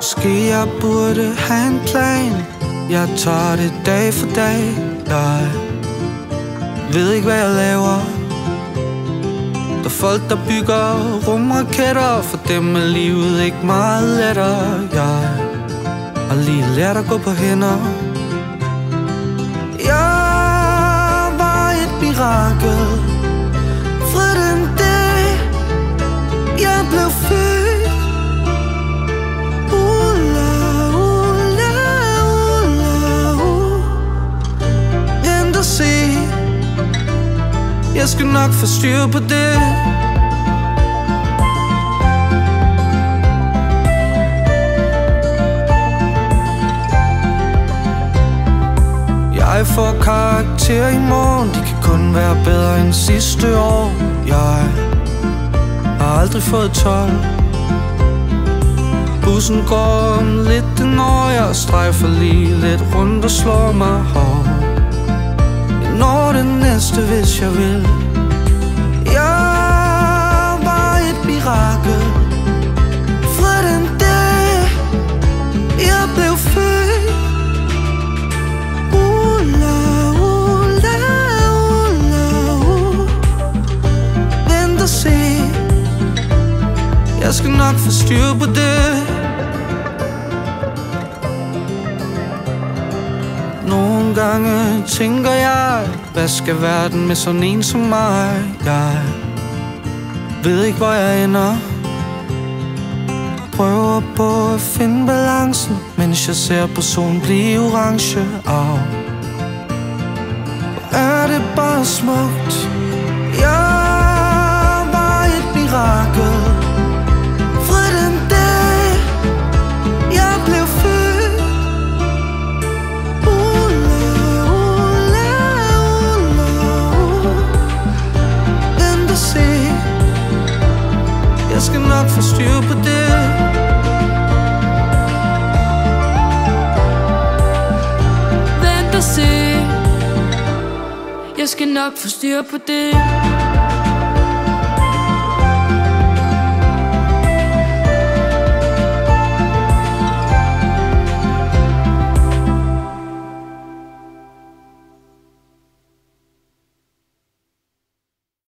Måske jeg burde have en plan. Jeg tager det dag for dag. Jeg ved ikke hvad jeg laver. Der er folk der bygger rumraketter. For dem er livet ikke meget lettere. Jeg har lige lært at gå på hænder. Jeg var et mirakel fra den dag jeg blev født. Vent og se, jeg skal nok få styr på det. Jeg får karakter i morgen. De kan kun være bedre end sidste år. Jeg har aldrig fået 12. Bussen går om lidt når jeg strejfer lige lidt rundt og slår mig hårdt. Jeg når det næste hvis jeg vil. Jeg var et mirakel fra den dag jeg blev født. Vent og se, jeg skal nok få styr på det. Nogle gange tænker jeg, hvad skal verden med sådan en som mig? Jeg ved ikke hvor jeg ender. Prøver på at finde balancen, mens jeg ser på solen blive orange. Hvor er det bare smukt. Jeg var et mirakel fra den dag jeg blev født. Vent og se, jeg skal nok få styr på det. Vent og se, jeg skal nok få styr på det.